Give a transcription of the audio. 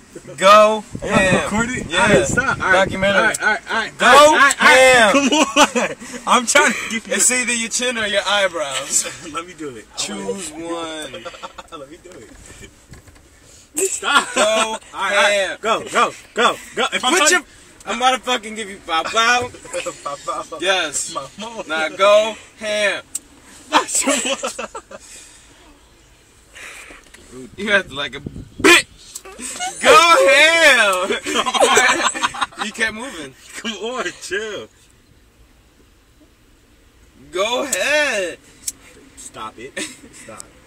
Go ham. Recorded? Yeah. Alright, stop. All right. Documentary. Alright. Go ham. Come on. I'm trying to give you. It's either your chin or your eyebrows. Let me do it. Choose one. Let me do it. Stop. Go ham. Go. If I'm about to fucking give you bow bow. Yes. Now go ham. You have to like a bitch. Go ham. You kept moving. Come on, chill. Go ahead. Stop it. Stop.